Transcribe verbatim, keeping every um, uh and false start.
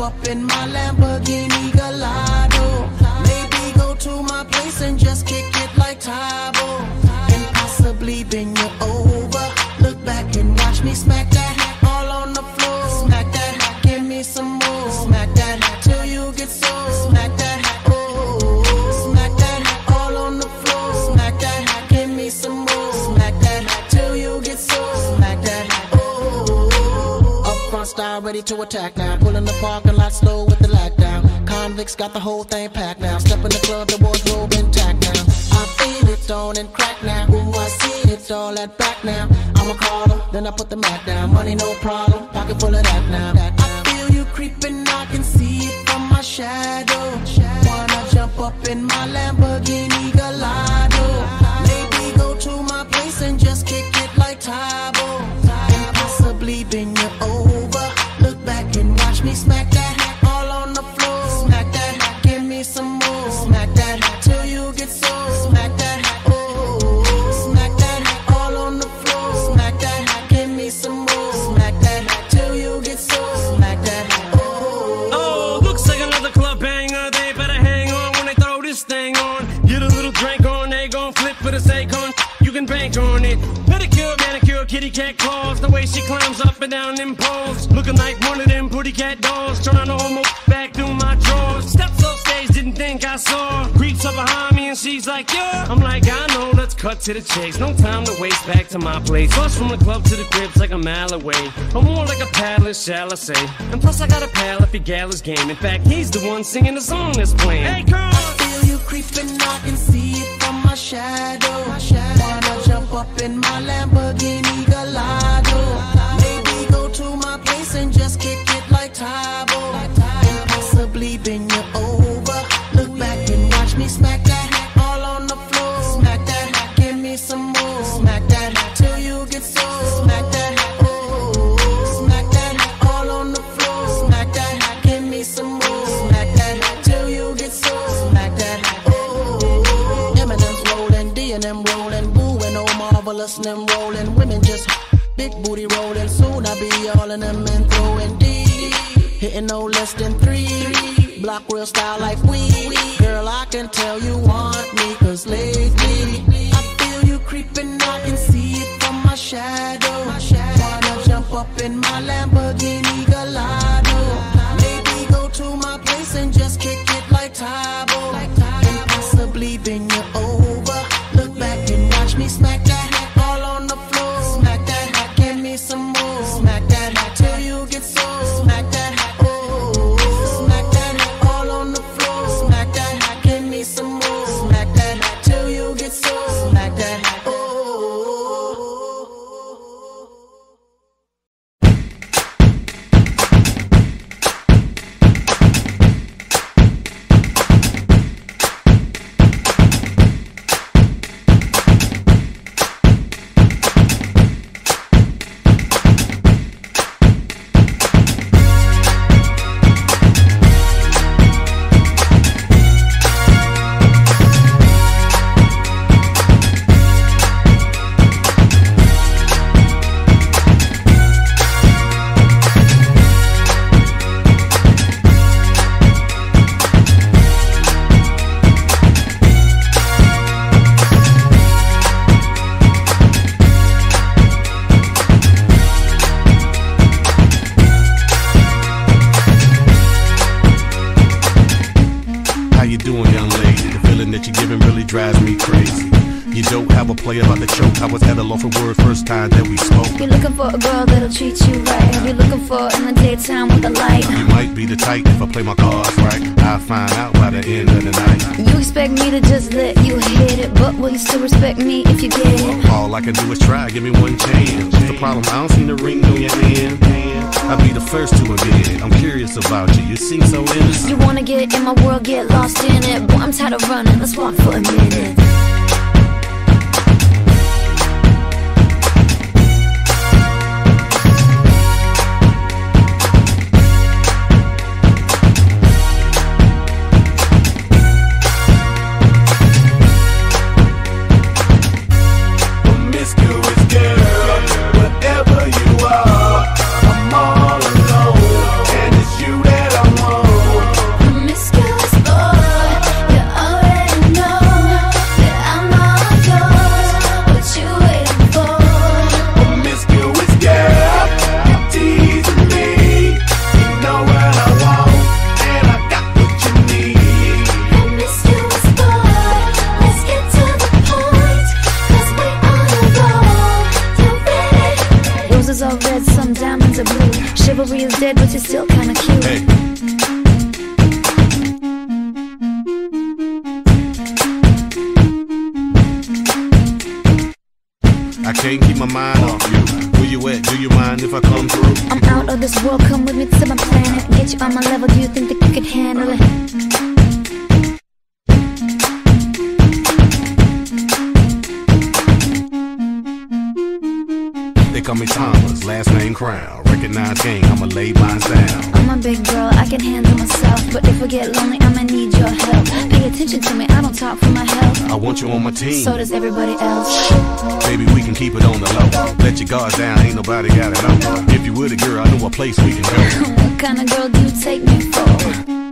up in my Lamborghini Gallardo. Maybe go to my place and just kick it like Tybo, and possibly bend you over. Look back and watch me smack that all on the floor. Smack that, give me some more. Smack that till you get sore. Smack that, oh, smack that all on the floor. Smack that, give me some more. Smack that till you get sore. Smack that, oh. Up front style, ready to attack now. Pulling the parking lot slow with the lag down. Convicts got the whole thing packed now. Step in the club, the wardrobe intact now. I feel it on and crack now. Ooh, I see it all at back now. I'ma call them, then I put the mat down. Money no problem, pocket full of that now. I feel you creeping, I can see it from my shadow. Wanna jump up in my Lamborghini Gallardo. Maybe go to my place and just kick it like Tybo, and possibly bend you over. Look back and watch me smack that all on the floor. Smack that, give me some more. Smack that till you get sore. Smack that, oh, smack that all on the floor. Smack that, give me some more. Smack that till you get sore. Smack that, oh. Oh, looks like another club banger. They better hang on when they throw this thing on. Get a little drink on, they gon' flip for the sake on. You can bank on it. Pedicure, manicure, kitty cat claws. The way she climbs up and down them poles, looking like one of them pretty cat dolls. Turn on the homo back through my drawers. Steps off stage, didn't think I saw. Creeps up behind me and she's like, yeah. I'm like, I know, let's cut to the chase. No time to waste, back to my place. Bus from the club to the crib's like a mile away, or more like a paddler, shall I say. And plus I got a pal if he gal is game. In fact, he's the one singing the song that's playing. Hey girl, I feel you creeping, I can see it from my shadow. Wanna jump up in my Lamborghini Gallardo. Maybe go to my place and just kick it like Tybo, and possibly bend you over. Look back and watch me smack that all on the floor. Smack that, give me some more. Smack that till you get sore. Smack that, oh, smack that all on the floor. Smack that, give me some more. Smack that till you get sore. Smack that, oh. Eminem's rolling, D and M rolling, Boo and oh marvelous and them rolling. Women just big booty rolling. Soon I be all in them and throwing D, hitting no less than three. Block real style like we. Girl, I can tell you want me, cause lately I feel you creeping, I can see it from my shadow. Wanna jump up in my Lamborghini Gallardo. Maybe go to my place and just kick it like Tybo, and possibly bend you over. Look back and watch me smack that all on the floor. Smack that, give me some more. Smack that till you get sore. Smack that, oh, smack that all on the floor. Smack that, give me some more. Smack that till you get sore. Smack that, oh. Drives me crazy. You don't have a play about the choke. I was at a loss for words first time that we spoke. You're looking for a girl that'll treat you right. You're looking for in the daytime with the light. You might be the type if I play my cards right. I'll find out by the end of the night. You expect me to just let you hit it, but will you still respect me if you get it? All I can do is try, give me one chance. What's the problem? I don't see the ring on your hand. I'll be the first to admit it. I'm curious about you, you seem so innocent. You wanna get in my world, get lost in it. Boy, I'm tired of running, let's walk for a minute. Whatever you are, I'm all alone, and it's you that I want. are red, some diamonds are blue. Chivalry is dead, but you're still kinda cute. Hey. I can't keep my mind off you. Where you at? Do you mind if I come through? I'm out of this world, come with me to my planet. Get you on my level, do you think that you could handle it? They call me Thomas, last name Crown. Recognize gang, I'ma lay mine down. I'm a big girl, I can handle myself. But if I get lonely, I'ma need your help. Pay attention to me, I don't talk for my health. I want you on my team. So does everybody else. Baby, we can keep it on the low. Let your guard down, ain't nobody got it on. If you were the girl, I know a place we can go. What kind of girl do you take me for?